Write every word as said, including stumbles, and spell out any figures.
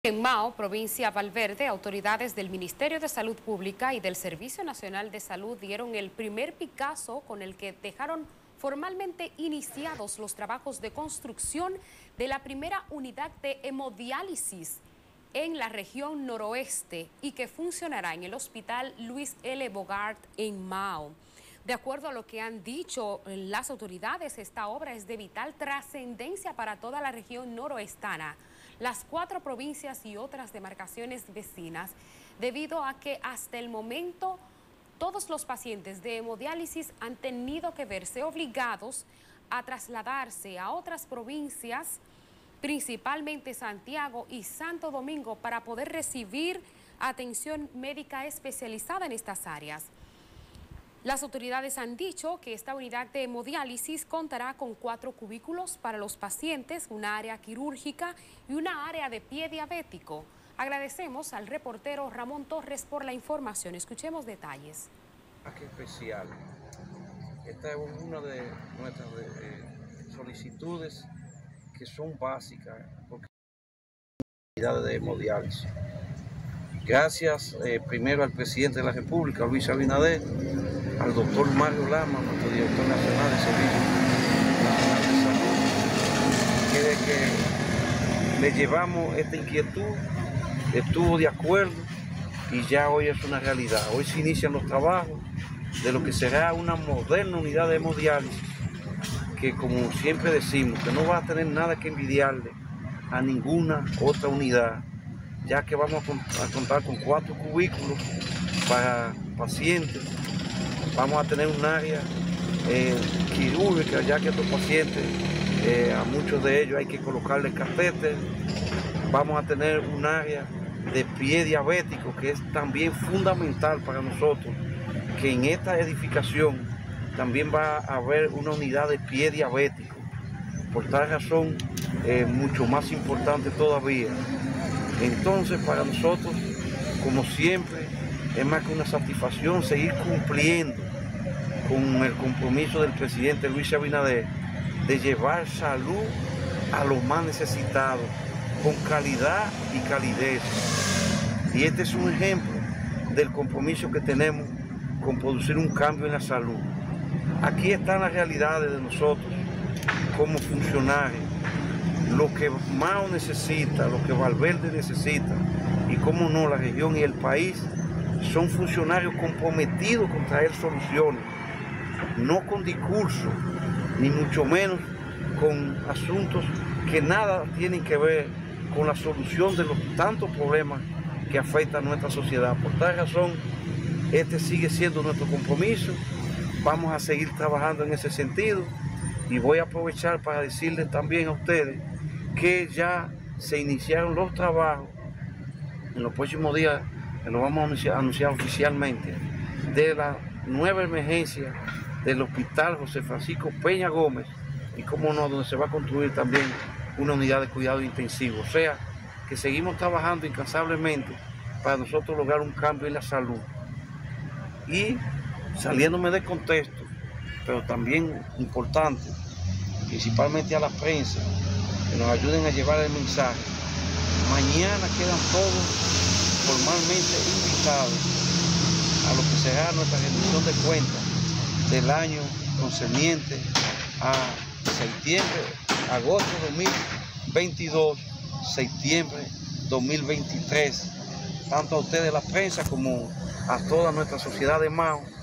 En Mao, provincia Valverde, autoridades del Ministerio de Salud Pública y del Servicio Nacional de Salud dieron el primer Picasso con el que dejaron formalmente iniciados los trabajos de construcción de la primera unidad de hemodiálisis en la región noroeste y que funcionará en el Hospital Luis L. Bogart en Mao. De acuerdo a lo que han dicho las autoridades, esta obra es de vital trascendencia para toda la región noroestana, las cuatro provincias y otras demarcaciones vecinas, debido a que hasta el momento todos los pacientes de hemodiálisis han tenido que verse obligados a trasladarse a otras provincias, principalmente Santiago y Santo Domingo, para poder recibir atención médica especializada en estas áreas. Las autoridades han dicho que esta unidad de hemodiálisis contará con cuatro cubículos para los pacientes, una área quirúrgica y una área de pie diabético. Agradecemos al reportero Ramón Torres por la información. Escuchemos detalles. Qué especial. Esta es una de nuestras eh, solicitudes que son básicas porque unidades de hemodiálisis. Gracias eh, primero al presidente de la República, Luis Abinader, al doctor Mario Lama, nuestro director nacional de Servicio Nacional de Salud, que de que le llevamos esta inquietud, estuvo de acuerdo y ya hoy es una realidad. Hoy se inician los trabajos de lo que será una moderna unidad de hemodiálisis, que como siempre decimos, que no va a tener nada que envidiarle a ninguna otra unidad, ya que vamos a contar con cuatro cubículos para pacientes. Vamos a tener un área eh, quirúrgica, ya que estos pacientes, eh, a muchos de ellos hay que colocarle catéter. Vamos a tener un área de pie diabético, que es también fundamental para nosotros, que en esta edificación también va a haber una unidad de pie diabético. Por tal razón, eh, mucho más importante todavía. Entonces, para nosotros, como siempre, es más que una satisfacción seguir cumpliendo con el compromiso del presidente Luis Abinader de llevar salud a los más necesitados, con calidad y calidez. Y este es un ejemplo del compromiso que tenemos con producir un cambio en la salud. Aquí están las realidades de nosotros como funcionarios, lo que Mao necesita, lo que Valverde necesita, y cómo no, la región y el país son funcionarios comprometidos con traer soluciones, no con discursos, ni mucho menos con asuntos que nada tienen que ver con la solución de los tantos problemas que afectan a nuestra sociedad. Por tal razón, este sigue siendo nuestro compromiso. Vamos a seguir trabajando en ese sentido y voy a aprovechar para decirles también a ustedes que ya se iniciaron los trabajos. En los próximos días nos vamos a anunciar, anunciar oficialmente de la nueva emergencia del Hospital José Francisco Peña Gómez, y como no, donde se va a construir también una unidad de cuidado intensivo. O sea, que seguimos trabajando incansablemente para nosotros lograr un cambio en la salud. Y saliéndome del contexto, pero también importante, principalmente a la prensa, que nos ayuden a llevar el mensaje. Mañana quedan todos formalmente invitados a lo que será nuestra rendición de cuentas del año concerniente a septiembre, agosto de dos mil veintidós, septiembre dos mil veintitrés, tanto a ustedes la prensa como a toda nuestra sociedad de Mao,